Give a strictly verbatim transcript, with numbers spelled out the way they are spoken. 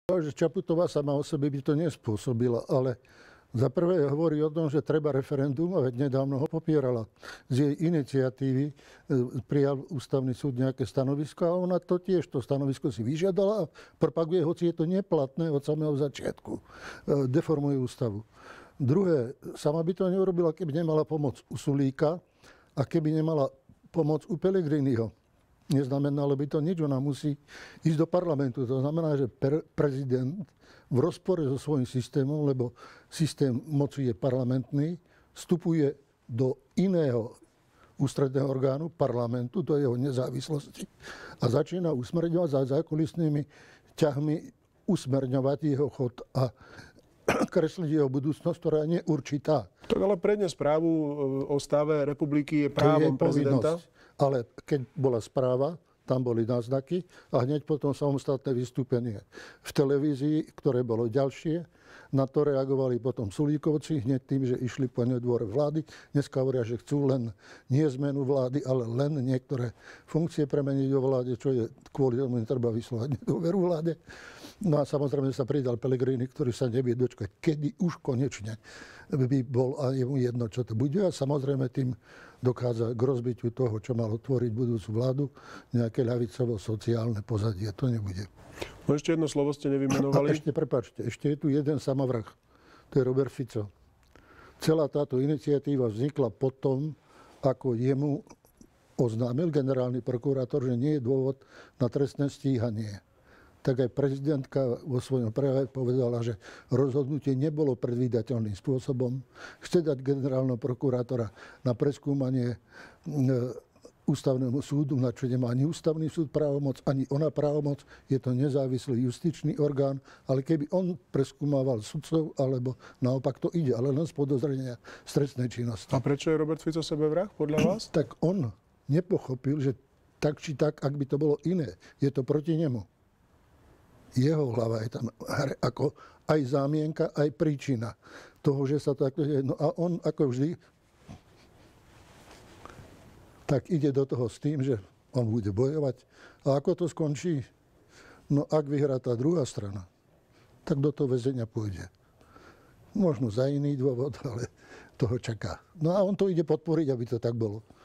že Čaputová sama o sebe by to nespôsobila, ale za prvé hovorí o tom, že treba referendum, a veď nedávno ho popierala. Z jej iniciatívy prijal ústavný súd nejaké stanovisko a ona to tiež, to stanovisko si vyžiadala a propaguje, hoci je to neplatné od samého začiatku. Deformuje ústavu. Druhé, sama by to neurobila, keby nemala pomoc u Sulíka a keby nemala pomoc u Pellegriniho. Neznamenalo by to nič, ona musí ísť do parlamentu. To znamená, že per, prezident v rozpore so svojím systémom, lebo systém moci je parlamentný, vstupuje do iného ústredného orgánu, parlamentu, do jeho nezávislosti a začína usmerňovať za zákulisnými ťahmi, usmerňovať jeho chod a kresliť jeho budúcnosť, ktorá je neurčitá. Tak ale prednes správu o stave republiky je právom je prezidenta? Ale keď bola správa, tam boli náznaky a hneď potom samostatné vystúpenie v televízii, ktoré bolo ďalšie. Na to reagovali potom Sulíkovci hneď tým, že išli po nedvore vlády. Dneska hovoria, že chcú len nie zmenu vlády, ale len niektoré funkcie premeniť vo vláde, čo je kvôli tomu netreba vyslovať nedôveru vláde. No a samozrejme sa pridal Pellegrini, ktorý sa nevie dočkať, kedy už konečne by bol a je mu jedno, čo to bude. A samozrejme tým dochádza k rozbitiu toho, čo malo tvoriť budúcu vládu, nejaké ľavicovo-sociálne pozadie. To nebude. No ešte jedno slovo ste nevymenovali. A ešte, prepáčte, ešte je tu jeden samovrah. To je Robert Fico. Celá táto iniciatíva vznikla potom, ako jemu oznámil generálny prokurátor, že nie je dôvod na trestné stíhanie. Tak aj prezidentka vo svojom prejave povedala, že rozhodnutie nebolo predvídateľným spôsobom. Chce dať generálneho prokurátora na preskúmanie ústavnému súdu, na čo nemá ani ústavný súd právomoc, ani ona právomoc. Je to nezávislý justičný orgán, ale keby on preskúmával sudcov, alebo naopak to ide, ale len z podozrenia z trestnej činnosti. A prečo je Robert Fico sebevrah, podľa vás? Tak on nepochopil, že tak či tak, ak by to bolo iné, je to proti nemu. Jeho hlava je tam ako aj zámienka, aj príčina toho, že sa takto deje. No a on, ako vždy, tak ide do toho s tým, že on bude bojovať. A ako to skončí? No ak vyhrá tá druhá strana, tak do toho väzenia pôjde. Možno za iný dôvod, ale toho čaká. No a on to ide podporiť, aby to tak bolo.